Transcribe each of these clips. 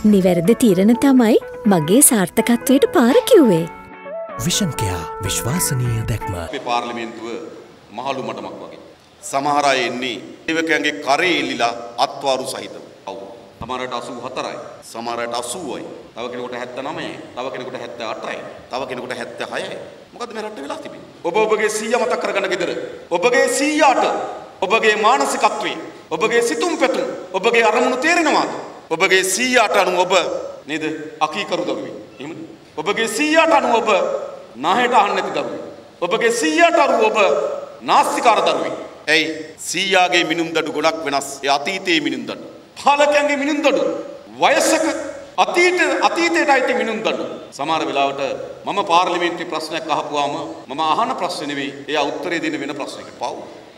නිවැරදි තීරණ තමයි මගේ සාර්ථකත්වයට පාර කිව්වේ. විෂන් කෙයා විශ්වාසනීය දැක්ම. අපේ පාර්ලිමේන්තුව මහලු මටමක් වගේ. සමහර අය එන්නේ සේවකයන්ගේ කරේ එල්ලිලා අත්වාරු සහිතව. ඔව්. සමහරට 84යි. සමහරට 80යි. තව කෙනෙකුට 79යි. තව කෙනෙකුට 78යි. තව කෙනෙකුට 76යි. මොකද්ද මේ රටේ වෙලා තිබෙන්නේ? ඔබ ඔබගේ සීයා මතක් කරගන්න ගෙදර. ඔබගේ සීයාට ඔබගේ මානසිකත්වයේ ඔබගේ සිතුම් පැතුම් ඔබගේ අරමුණු තේරෙනවාද? ඔබගේ සීයාට අනුව ඔබ නේද අකීකරු දරුවෙක්. එහෙමද? ඔබගේ සීයාට අනුව ඔබ නාහෙට අහන්න නැති දරුවෙක්. ඔබගේ සීයාට අනුව ඔබ නාස්තිකාර දරුවෙක්. ඇයි? සීයාගේ මිනුම් දඩු ගොඩක් වෙනස්. ඒ අතීතයේ මිනුම් දඩු. පාලකයන්ගේ මිනුම් දඩු. වයසක අතීතයට අයිති මිනුම් දඩු. සමහර වෙලාවට මම පාර්ලිමේන්තුවේ ප්‍රශ්නයක් අහපුවාම මම අහන ප්‍රශ්න නෙවෙයි. එයා උත්තරේ දෙන වෙන ප්‍රශ්නයකට. පව්.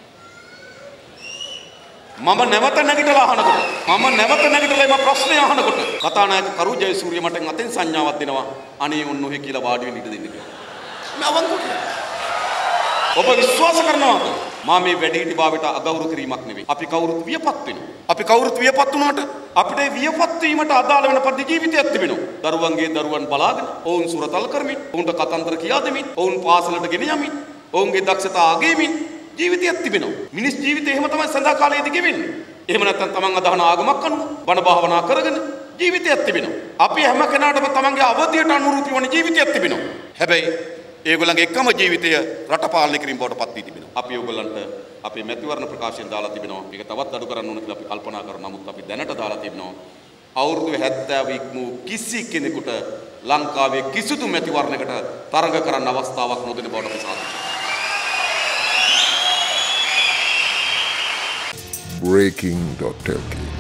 මම නැවත නැගිටලා එම ප්‍රශ්නය අහනකොට කතානායක කරු ජයසූරිය මට අතෙන් සංඥාවක් දෙනවා. අනේ ඔන්න ඔහෙ කියලා වාඩි වෙන්න ඉඩ දෙන්න කියලා. මම අවංකව ඔබ විශ්වාස කරනවාද? මා මේ වැඩිහිටි භාවයට අගෞරව කිරීමක් නෙවෙයි. අපි කවුරුත් වියපත් වෙනවා. අපි කවුරුත් වියපත් වුණාට අපිට වියපත් වීමට අදාළ වෙන පරිදි ජීවිතයක් තිබෙනවා. දරුවන්ගේ දරුවන් බලාගෙන, ඔවුන් සුරතල් කරමින්, ඔවුන්ට කතන්දර කියා දෙමින්, ඔවුන් පාසලට ගෙන යමින්, ඔවුන්ගේ දක්ෂතා අගයමින් ජීවිතයක් තිබෙනවා. මිනිස් ජීවිතය එහෙම තමයි සඳහා කාලයේදී ගෙවෙන්නේ. එහෙම නැත්නම් තමන් අදහන ආගමක් අනුව බණ භාවනා කරගෙන ජීවිතයක් තිබෙනවා. අපි හැම කෙනාටම තමන්ගේ අවධියට අනුරූපී වන ජීවිතයක් තිබෙනවා. හැබැයි ඒගොල්ලන්ගේ එකම ජීවිතය රට පාලනය කිරීම බවට පත් වී තිබෙනවා. අපි ඕගොල්ලන්ට අපේ මැතිවරණ ප්‍රකාශයෙන් දාලා තිබෙනවා. මේක තවත් අඩු කරන්න ඕන කියලා අපි කල්පනා කරනවා. නමුත් අපි දැනට දාලා තිබෙනවා. අවුරුදු 70 ඉක්ම කිසි කෙනෙකුට ලංකාවේ කිසිදු මැතිවරණයකට තරඟ කරන්න අවස්ථාවක් නොදෙන බවට අපි සාධක කරනවා. Breaking.lk